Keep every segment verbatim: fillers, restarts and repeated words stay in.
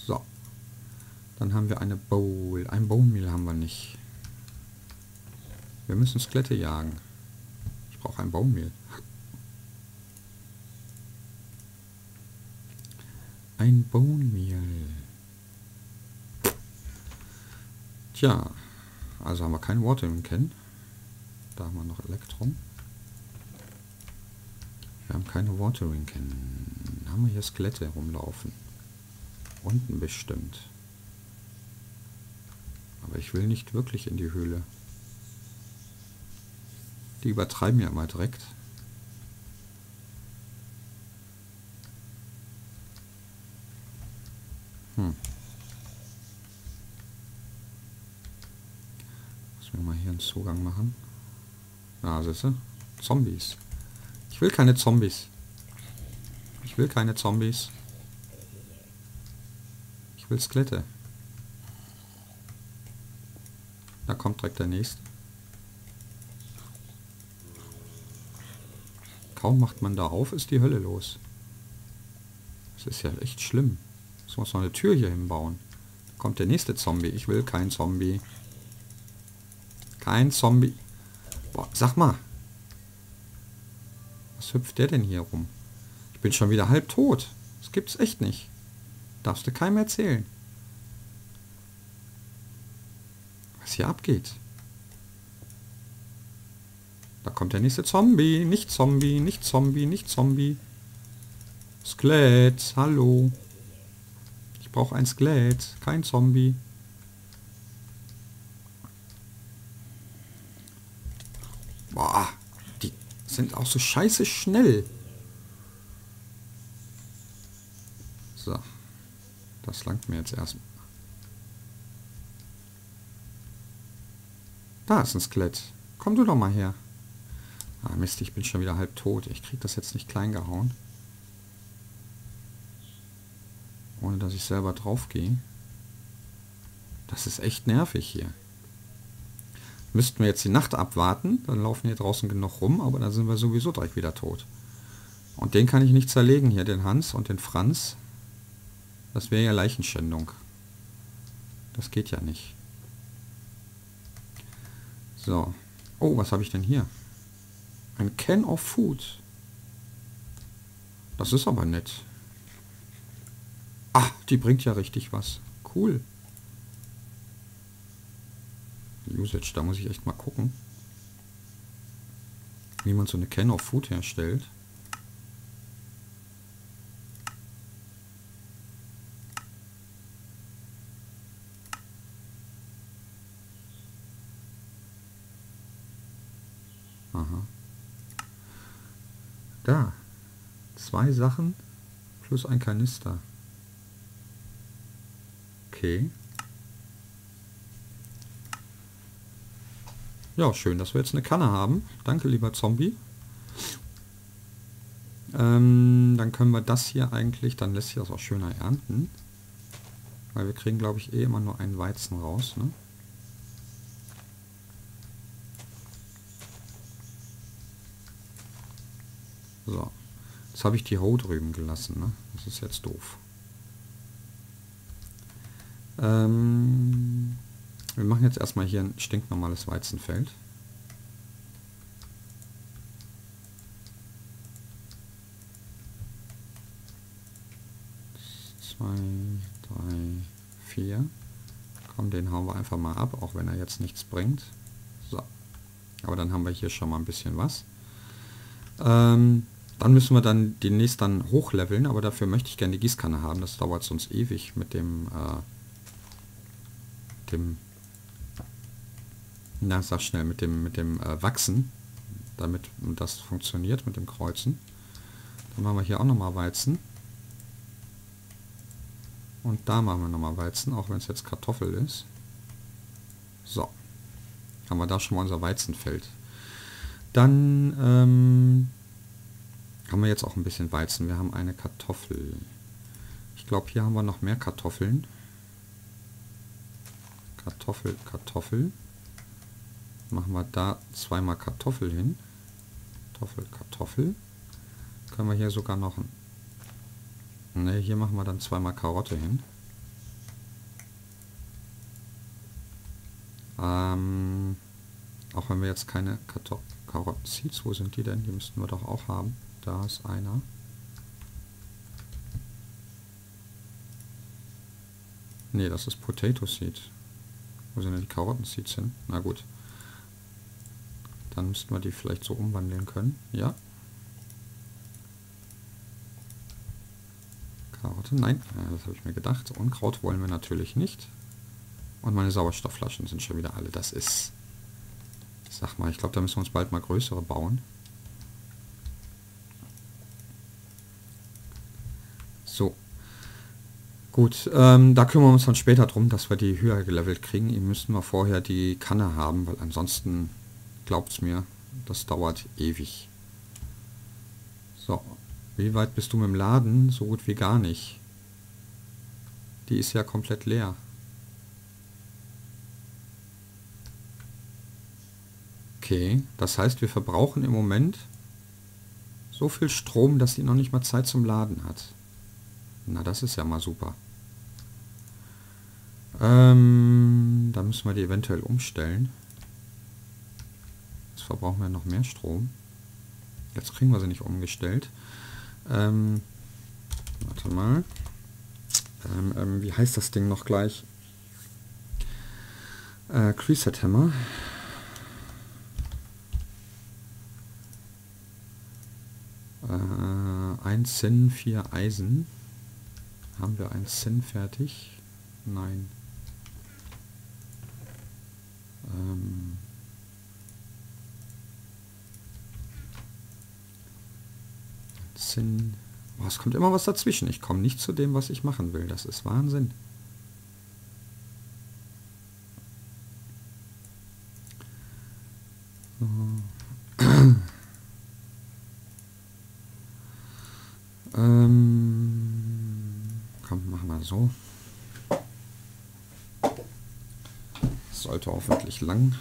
So. Dann haben wir eine Bowl. Ein Bone Meal haben wir nicht. Wir müssen Skelette jagen. Ich brauche ein Bone Meal. Ein Bone Meal. Tja. Also haben wir kein Watering Can. Da haben wir noch Elektrum. Wir haben keine Watering Can. Haben wir hier Skelette rumlaufen? Unten bestimmt. Aber ich will nicht wirklich in die Höhle. Die übertreiben ja immer direkt. Hm. Müssen wir mal hier einen Zugang machen. Ah, siehst du? Zombies. Ich will keine Zombies. Ich will keine Zombies. Ich will Skelette. Da kommt direkt der nächste. Kaum macht man da auf, ist die Hölle los. Das ist ja echt schlimm. Jetzt muss man eine Tür hier hinbauen. Da kommt der nächste Zombie. Ich will kein Zombie. Kein Zombie. Boah, sag mal. Was hüpft der denn hier rum? Ich bin schon wieder halb tot. Das gibt's echt nicht. Darfst du keinem erzählen. Was hier abgeht. Da kommt der nächste Zombie. Nicht Zombie, nicht Zombie, nicht Zombie. Skelett, hallo. Ich brauche ein Skelett, kein Zombie. Boah, die sind auch so scheiße schnell. So. Das langt mir jetzt erstmal. Da ist ein Skelett. Komm du doch mal her. Ah Mist, ich bin schon wieder halb tot. Ich krieg das jetzt nicht klein gehauen. Ohne dass ich selber drauf gehe. Das ist echt nervig hier. Müssten wir jetzt die Nacht abwarten, dann laufen hier draußen genug rum, aber dann sind wir sowieso direkt wieder tot. Und den kann ich nicht zerlegen hier, den Hans und den Franz. Das wäre ja Leichenschändung. Das geht ja nicht. So. Oh, was habe ich denn hier? Ein Can of Food. Das ist aber nett. Ah, die bringt ja richtig was. Cool. Usage, da muss ich echt mal gucken, wie man so eine Can of Food herstellt. Aha. Da. Zwei Sachen plus ein Kanister. Okay. Ja, schön, dass wir jetzt eine Kanne haben. Danke, lieber Zombie. Ähm, dann können wir das hier eigentlich, dann lässt sich das auch schöner ernten. Weil wir kriegen, glaube ich, eh immer nur einen Weizen raus, ne? So. Jetzt habe ich die Hoe drüben gelassen, ne? Das ist jetzt doof. Ähm... Wir machen jetzt erstmal hier ein stinknormales Weizenfeld. Zwei, drei, vier. Komm, den hauen wir einfach mal ab, auch wenn er jetzt nichts bringt. So. Aber dann haben wir hier schon mal ein bisschen was. Ähm, dann müssen wir dann demnächst dann hochleveln, aber dafür möchte ich gerne die Gießkanne haben. Das dauert sonst ewig mit dem, äh, dem Na, sag schnell, mit dem, mit dem äh, Wachsen, damit das funktioniert, mit dem Kreuzen. Dann machen wir hier auch nochmal Weizen. Und da machen wir nochmal Weizen, auch wenn es jetzt Kartoffel ist. So. Haben wir da schon mal unser Weizenfeld. Dann ähm, haben wir jetzt auch ein bisschen Weizen. Wir haben eine Kartoffel. Ich glaube, hier haben wir noch mehr Kartoffeln. Kartoffel, Kartoffel. Machen wir da zweimal Kartoffel hin. Kartoffel, Kartoffel. Können wir hier sogar noch ein... Ne, hier machen wir dann zweimal Karotte hin. Auch wenn wir jetzt keine Karto Karotten Seeds, wo sind die denn? Die müssten wir doch auch haben. Da ist einer. Ne, das ist Potato Seed. Wo sind denn die Karotten Seeds hin? Na gut. Dann müssten wir die vielleicht so umwandeln können. Ja. Karotte, nein, ja, das habe ich mir gedacht. Unkraut wollen wir natürlich nicht. Und meine Sauerstoffflaschen sind schon wieder alle. Das ist... Ich sag mal, ich glaube, da müssen wir uns bald mal größere bauen. So. Gut, ähm, da kümmern wir uns dann später drum, dass wir die höher gelevelt kriegen. Ihr müsst mal vorher die Kanne haben, weil ansonsten, glaubt's mir, das dauert ewig. So, wie weit bist du mit dem Laden? So gut wie gar nicht. Die ist ja komplett leer. Okay, das heißt, wir verbrauchen im Moment so viel Strom, dass sie noch nicht mal Zeit zum Laden hat. Na, das ist ja mal super. Ähm, da müssen wir die eventuell umstellen. Jetzt verbrauchen wir noch mehr Strom. Jetzt kriegen wir sie nicht umgestellt. Ähm, warte mal. Ähm, ähm, wie heißt das Ding noch gleich? Äh, Reset Hammer. Äh, ein Zinn, vier Eisen. Haben wir ein Zinn fertig? Nein. Ähm Zinn. Boah, es kommt immer was dazwischen. Ich komme nicht zu dem, was ich machen will. Das ist Wahnsinn. So. ähm, komm, machen wir so. Sollte hoffentlich lang.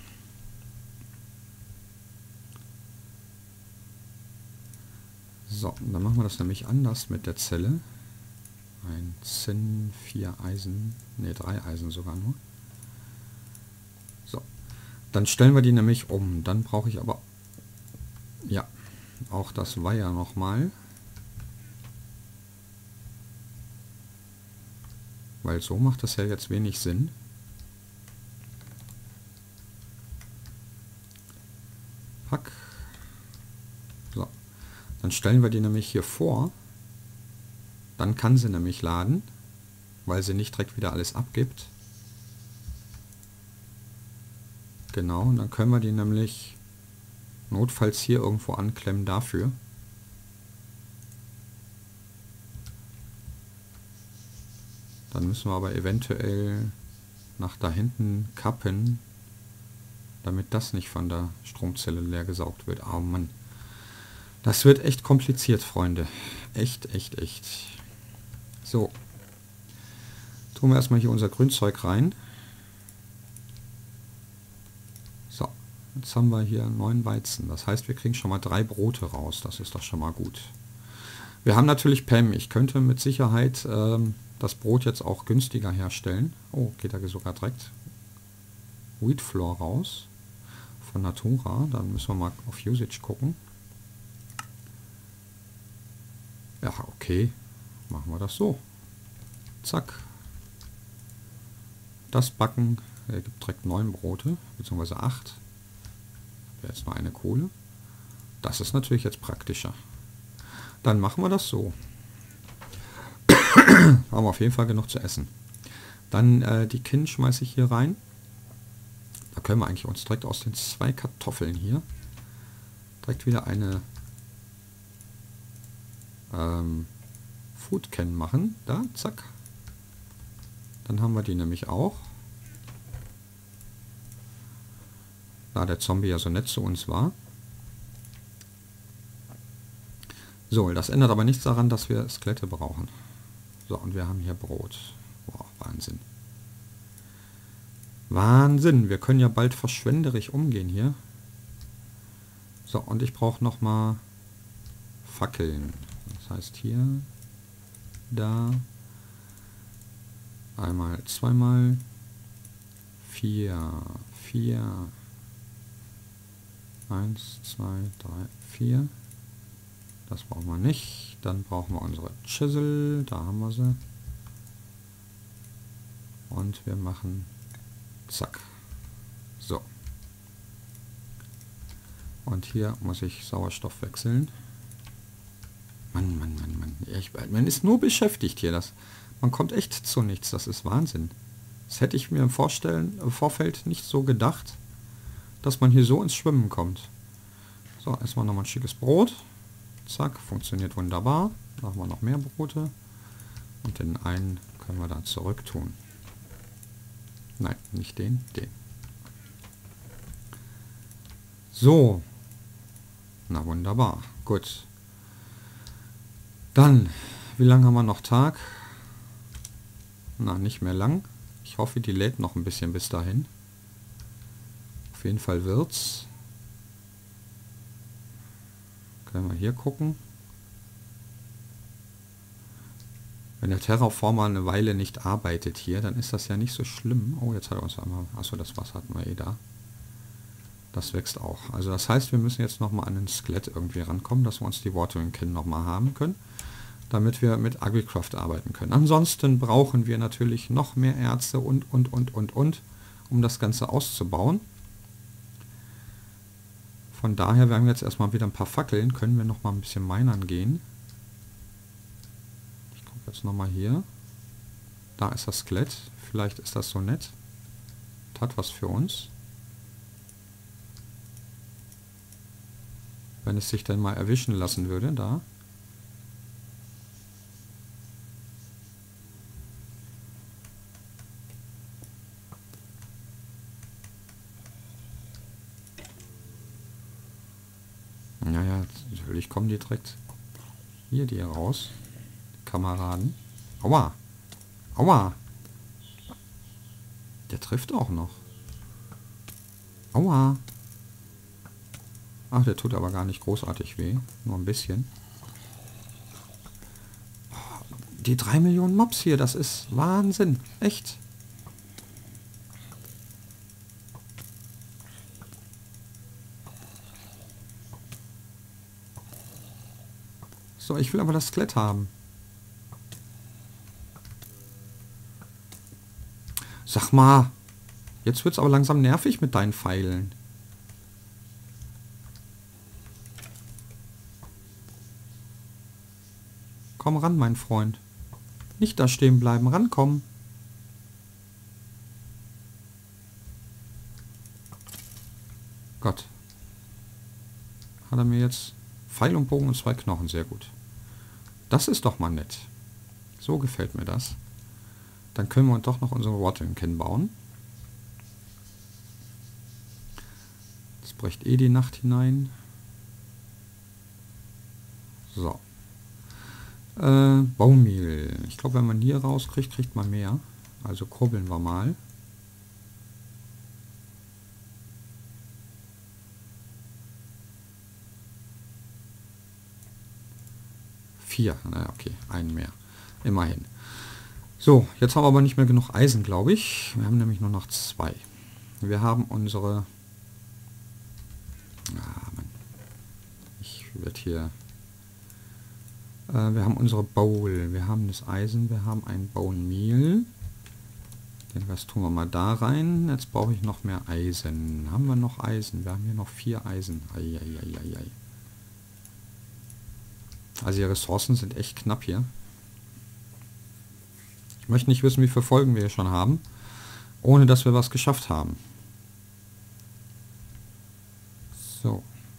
So, dann machen wir das nämlich anders mit der Zelle. Ein Zinn, vier Eisen, ne, drei Eisen sogar nur. So, dann stellen wir die nämlich um. Dann brauche ich aber, ja, auch das Weiher nochmal. Weil so macht das ja jetzt wenig Sinn. Pack. So. Dann stellen wir die nämlich hier vor. Dann kann sie nämlich laden, weil sie nicht direkt wieder alles abgibt. Genau, und dann können wir die nämlich notfalls hier irgendwo anklemmen dafür. Dann müssen wir aber eventuell nach da hinten kappen, damit das nicht von der Stromzelle leer gesaugt wird. Oh Mann. Das wird echt kompliziert, Freunde. Echt, echt, echt. So. Tun wir erstmal hier unser Grünzeug rein. So. Jetzt haben wir hier neun Weizen. Das heißt, wir kriegen schon mal drei Brote raus. Das ist doch schon mal gut. Wir haben natürlich P E M. Ich könnte mit Sicherheit ähm, das Brot jetzt auch günstiger herstellen. Oh, geht da sogar direkt Wheat Flour raus. Von Natura. Dann müssen wir mal auf Usage gucken. Ja, okay. Machen wir das so. Zack. Das Backen ergibt direkt neun Brote, beziehungsweise acht. Wäre jetzt nur eine Kohle. Das ist natürlich jetzt praktischer. Dann machen wir das so. Haben wir auf jeden Fall genug zu essen. Dann äh, die Kinn schmeiße ich hier rein. Da können wir eigentlich uns direkt aus den zwei Kartoffeln hier direkt wieder eine ähm, Food Can machen. Da, zack. Dann haben wir die nämlich auch. Da der Zombie ja so nett zu uns war. So, das ändert aber nichts daran, dass wir Skelette brauchen. So, und wir haben hier Brot. Wow, Wahnsinn. Wahnsinn, wir können ja bald verschwenderisch umgehen hier. So, und ich brauche noch mal Fackeln. Das heißt hier, da, einmal, zweimal, vier, vier, eins, zwei, drei, vier. Das brauchen wir nicht. Dann brauchen wir unsere Chisel. Da haben wir sie. Und wir machen zack. So. Und hier muss ich Sauerstoff wechseln. Mann, Mann, Mann, Mann. Ich, man ist nur beschäftigt hier. Das, man kommt echt zu nichts. Das ist Wahnsinn. Das hätte ich mir im, Vorstellen, im Vorfeld nicht so gedacht, dass man hier so ins Schwimmen kommt. So, erstmal nochmal ein schickes Brot. Zack, funktioniert wunderbar. Machen wir noch mehr Brote. Und den einen können wir dann zurück tun. Nein, nicht den, den. So. Na wunderbar. Gut. Dann, wie lange haben wir noch Tag? Na, nicht mehr lang. Ich hoffe, die lädt noch ein bisschen bis dahin. Auf jeden Fall wird's. Können wir hier gucken. Wenn der Terraformer eine Weile nicht arbeitet hier, dann ist das ja nicht so schlimm. Oh, jetzt hat er uns einmal... Achso, das Wasser hatten wir eh da. Das wächst auch. Also das heißt, wir müssen jetzt nochmal an ein Skelett irgendwie rankommen, dass wir uns die Watering Can nochmal haben können, damit wir mit Agricraft arbeiten können. Ansonsten brauchen wir natürlich noch mehr Erze und, und, und, und, und, um das Ganze auszubauen. Von daher werden wir jetzt erstmal wieder ein paar Fackeln, können wir noch mal ein bisschen minern gehen. Ich gucke jetzt noch mal hier. Da ist das Skelett. Vielleicht ist das so nett. Das hat was für uns. Wenn es sich dann mal erwischen lassen würde, da. Naja, natürlich kommen die direkt hier die raus. Kameraden. Aua! Aua! Der trifft auch noch. Aua! Ach, der tut aber gar nicht großartig weh. Nur ein bisschen. Die drei Millionen Mobs hier, das ist Wahnsinn. Echt. So, ich will aber das Skelett haben. Sag mal. Jetzt wird's aber langsam nervig mit deinen Pfeilen. Komm ran, mein Freund. Nicht da stehen bleiben, rankommen. Gott. Hat er mir jetzt Pfeil und Bogen und zwei Knochen, sehr gut. Das ist doch mal nett. So gefällt mir das. Dann können wir doch noch unsere Watering Can bauen. Jetzt bricht eh die Nacht hinein. So. Äh, Baumehl. Ich glaube, wenn man hier rauskriegt, kriegt man mehr. Also kurbeln wir mal. Vier. Na okay, einen mehr. Immerhin. So, jetzt haben wir aber nicht mehr genug Eisen, glaube ich. Wir haben nämlich nur noch zwei. Wir haben unsere... Ah, Mann. Ich werde hier... Äh, wir haben unsere Bowl. Wir haben das Eisen. Wir haben ein Bone Meal. Den Rest tun wir mal da rein. Jetzt brauche ich noch mehr Eisen. Haben wir noch Eisen? Wir haben hier noch vier Eisen. Eieieiei. Also die Ressourcen sind echt knapp hier. Ich möchte nicht wissen, wie viele Folgen wir hier schon haben, ohne dass wir was geschafft haben. So.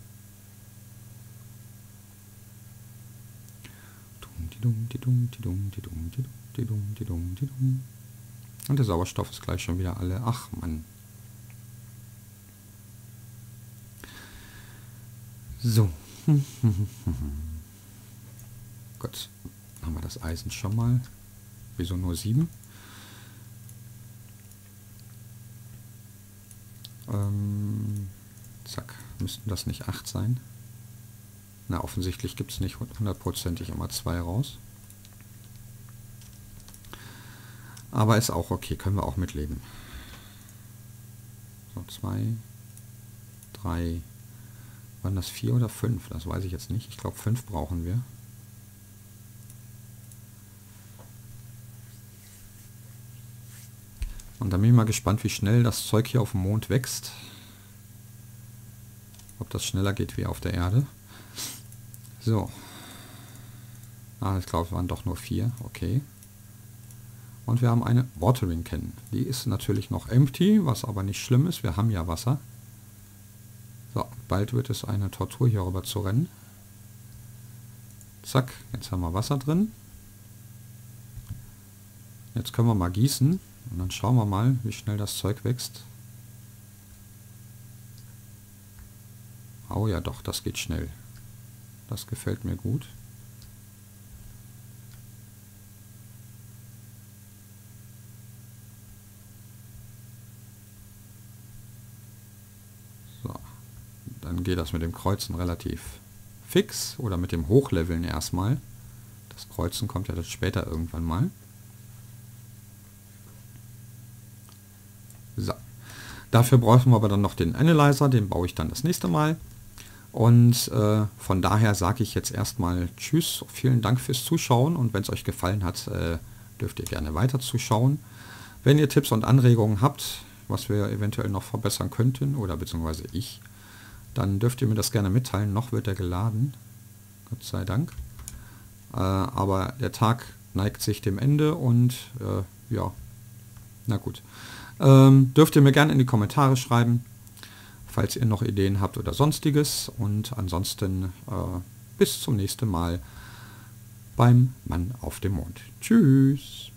Und der Sauerstoff ist gleich schon wieder alle. Ach Mann. So. Gut. Haben wir das Eisen schon mal. Wieso nur sieben? Ähm, zack. Müssten das nicht acht sein? Na, offensichtlich gibt es nicht hundertprozentig immer zwei raus. Aber ist auch okay. Können wir auch mitleben. So, zwei, drei, Waren das vier oder fünf? Das weiß ich jetzt nicht. Ich glaube, fünf brauchen wir. Und dann bin ich mal gespannt, wie schnell das Zeug hier auf dem Mond wächst. Ob das schneller geht wie auf der Erde. So. Ah, ich glaube, es waren doch nur vier. Okay. Und wir haben eine Watering Can. Die ist natürlich noch empty, was aber nicht schlimm ist. Wir haben ja Wasser. So, bald wird es eine Tortur, hier rüber zu rennen. Zack, jetzt haben wir Wasser drin. Jetzt können wir mal gießen. Und dann schauen wir mal, wie schnell das Zeug wächst. Oh ja, doch, das geht schnell. Das gefällt mir gut. So, dann geht das mit dem Kreuzen relativ fix oder mit dem Hochleveln erstmal. Das Kreuzen kommt ja dann später irgendwann mal. So. Dafür brauchen wir aber dann noch den Analyzer, den baue ich dann das nächste Mal. Und äh, von daher sage ich jetzt erstmal Tschüss, vielen Dank fürs Zuschauen und wenn es euch gefallen hat, äh, dürft ihr gerne weiter zuschauen. Wenn ihr Tipps und Anregungen habt, was wir eventuell noch verbessern könnten oder beziehungsweise ich, dann dürft ihr mir das gerne mitteilen. Noch wird er geladen, Gott sei Dank. Äh, aber der Tag neigt sich dem Ende und äh, ja, na gut. Ähm, dürft ihr mir gerne in die Kommentare schreiben, falls ihr noch Ideen habt oder sonstiges. Und ansonsten äh, bis zum nächsten Mal beim Mann auf dem Mond. Tschüss!